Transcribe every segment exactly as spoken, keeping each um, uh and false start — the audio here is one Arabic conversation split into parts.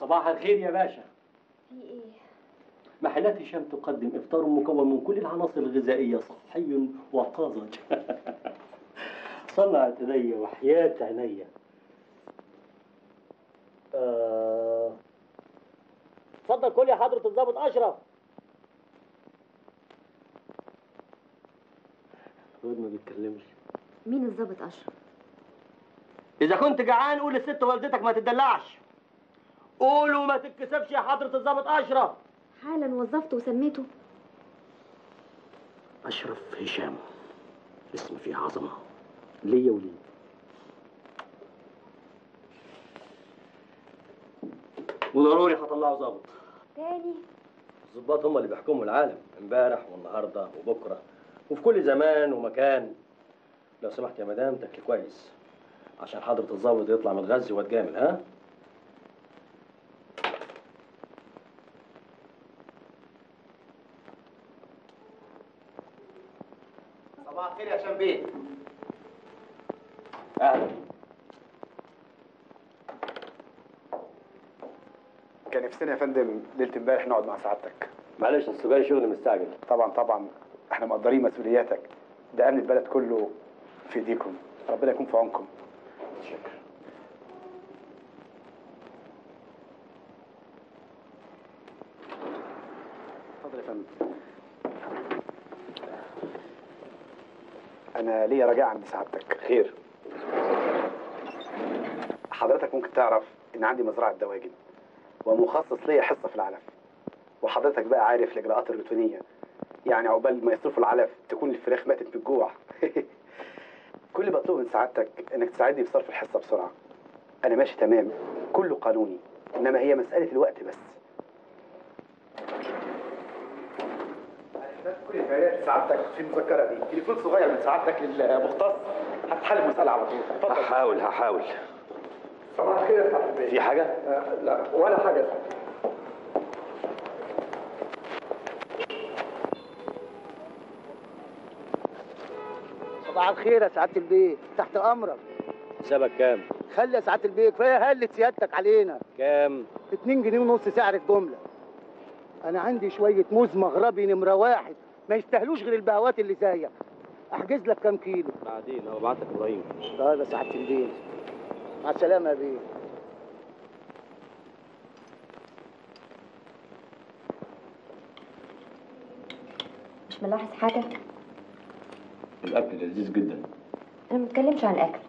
صباح الخير يا باشا. في ايه؟ محلات هشام تقدم افطار مكون من كل العناصر الغذائيه، صحي وطازج. صنعت ايديا وحياة عينيا. آه... اتفضل كل يا حضرة الضابط اشرف. الواد ما بيتكلمش. مين الضابط اشرف؟ اذا كنت جعان قول للست والدتك ما تدلعش. قول وما تتكسفش يا حضرة الضابط اشرف. حالا وظفته وسميته اشرف هشام، اسم فيه عظمه ليا وليه. وضروري هطلعه ظابط تاني. الظباط هم اللي بيحكموا العالم، امبارح والنهارده وبكره وفي كل زمان ومكان. لو سمحت يا مدام تاكلي كويس عشان حضرة الظابط يطلع متغذي واتجامل. ها؟ صباح الخير يا هشام بيه. اهلا. كان نفسنا يا فندم ليله امبارح نقعد مع سعادتك. معلش اصل جاي شغل مستعجل. طبعا طبعا احنا مقدرين مسؤولياتك، ده امن البلد كله في ايديكم، ربنا يكون في عونكم. شكرا. اتفضل يا فندم. انا ليا رجاء عند سعادتك. خير. حضرتك ممكن تعرف ان عندي مزرعه دواجن ومخصص ليا حصه في العلف، وحضرتك بقى عارف الاجراءات الروتينيه، يعني عقبال ما يصرفوا العلف تكون الفراخ ماتت من الجوع. كل اللي بطلبه من سعادتك انك تساعدني في صرف الحصه بسرعه. انا ماشي تمام، كله قانوني، انما هي مساله الوقت بس. كل البيانات سعادتك في المذكره دي، تليفون صغير من سعادتك للمختص هتحل المساله على طول. اتفضل. هحاول هحاول. صباح الخير يا سعاده البيه. في حاجه؟ آه لا ولا حاجه يا سعاده. صباح الخير يا سعاده البيه، تحت امرك. حسابك كام؟ خلي يا سعاده البيه كفايه هلة سيادتك علينا. كام؟ اتنين جنيه ونص سعر الجمله. انا عندي شويه موز مغربي نمره واحد ما يستاهلوش غير البهوات اللي زيك. احجز لك كام كيلو؟ بعدين هو بعت لك ابراهيم. طيب يا سعاده البيه، مع السلامه يا بيه. مش ملاحظ حاجه؟ الاكل لذيذ جدا. انا ما بتكلمش عن الاكل.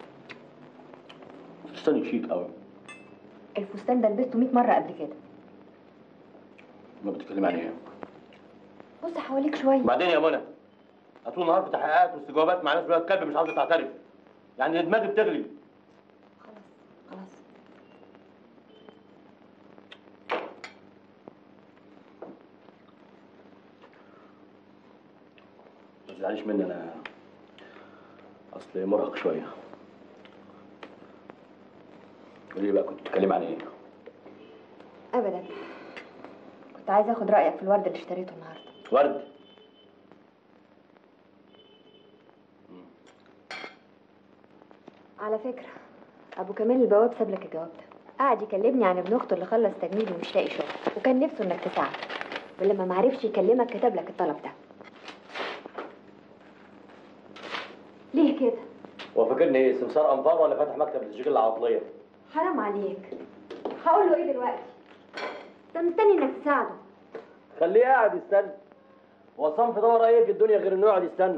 فستانك شيك قوي. الفستان ده لبسته مية مره قبل كده. ما بتتكلمي عن ايه؟ بص حواليك شويه. بعدين يا منى طول النهار في تحقيقات واستجوابات مع ناس ولاد كلب مش عاوزه تعترف، يعني دماغي بتغلي. خلاص خلاص. ما تزعليش مني، انا اصلي مرهق شويه. قولي لي بقى كنت بتتكلمي عن ايه؟ ابدا، كنت عايزه اخد رايك في الورد اللي اشتريته النهارده. ورد؟ على فكره ابو كمال البواب ساب لك الجواب ده، قعد يكلمني عن ابن اخته اللي خلص تجنيد ومش لاقي شغل، وكان نفسه انك تساعده، ولما ما عرفش يكلمك كتب لك الطلب ده. ليه كده؟ هو فاكرني ايه، سمسار انفار ولا فاتح مكتب للتشغيل العواطليه؟ حرام عليك. هقول له ايه دلوقتي؟ ده مستني انك تساعده. خليه قاعد يستنى. هو صنف دور ايه في الدنيا غير انه يقعد يستنى؟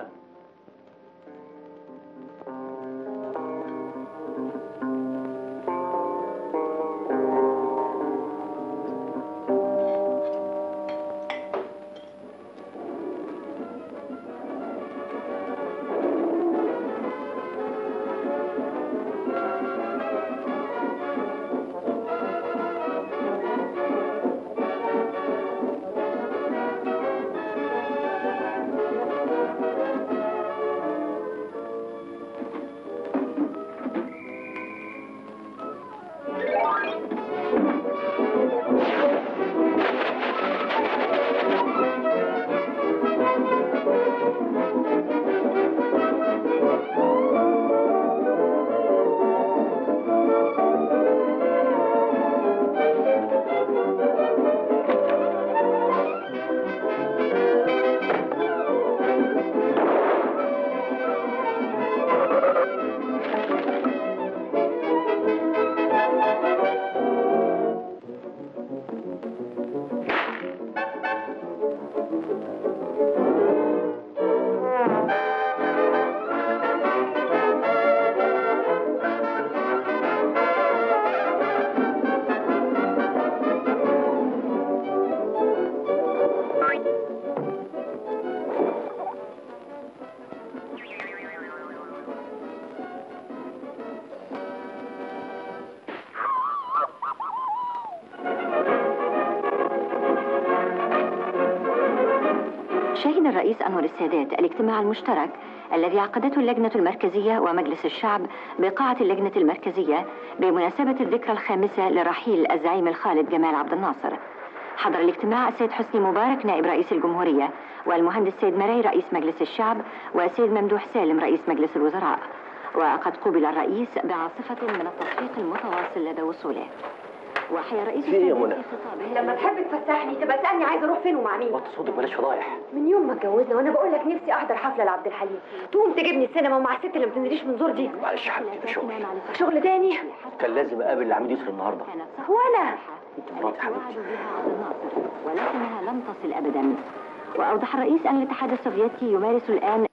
شهد الرئيس أنور السادات الاجتماع المشترك الذي عقدته اللجنة المركزية ومجلس الشعب بقاعة اللجنة المركزية بمناسبة الذكرى الخامسة لرحيل الزعيم الخالد جمال عبد الناصر. حضر الاجتماع السيد حسني مبارك نائب رئيس الجمهورية، والمهندس سيد مرعي رئيس مجلس الشعب، والسيد ممدوح سالم رئيس مجلس الوزراء. وقد قُبل الرئيس بعاصفة من التصفيق المتواصل لدى وصوله. وحيا رئيس السادات في خطابه لما تحب تفسحني تبقى تسالني عايزه اروح فين ومع مين. وطي صوتك بلاش فضايح. من يوم ما اتجوزنا وانا بقول لك نفسي احضر حفله لعبد الحليم، تقوم تجيبني السينما ومع الست اللي ما بتنزليش من زور دي. معلش يا حبيبتي ده شغل. شغل تاني؟ كان لازم اقابل العميد يسر النهارده. وانا انت مراتي حبيبتي. ولكنها لم تصل ابدا. واوضح الرئيس ان الاتحاد السوفيتي يمارس الان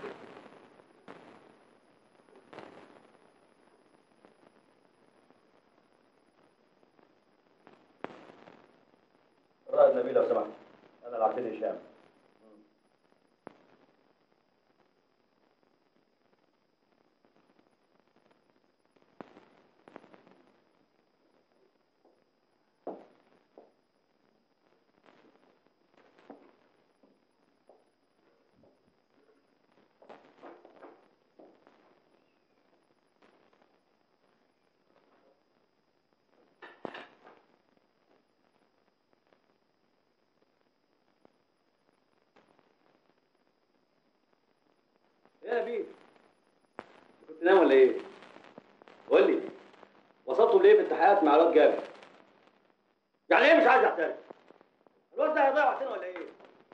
رائد نبيل لو سمحت، انا العقيد هشام. يا نبيل، كنت نايم ولا ايه؟ قول لي، وصلتوا لايه في التحقيقات مع الواد جابر؟ يعني ايه مش عايز اعترف؟ الواد ده هيضيع وقتنا ولا ايه؟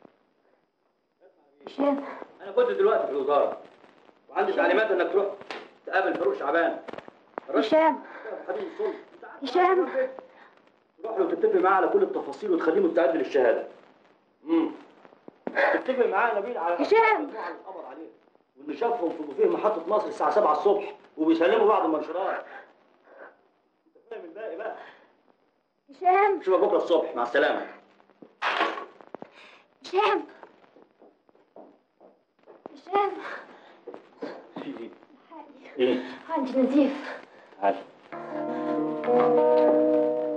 هشام، انا كنت دلوقتي في الوزاره وعندي تعليمات انك تروح تقابل فاروق شعبان. هشام، حبيبي الصلب. هشام، تروح له وتتفق معاه على كل التفاصيل وتخليه مستعد للشهاده. امم تتفق معاه يا نبيل على هشام المجموعه اللي اتقبض عليها واللي شافهم في بوفيه محطه مصر الساعه سبعة الصبح وبيسلموا بعض المنشورات. انت فاهم الباقي بقى؟ هشام، اشوفك بكره الصبح، مع السلامه. هشام، هشام، في ايه؟ ايه؟ عندي نزيف.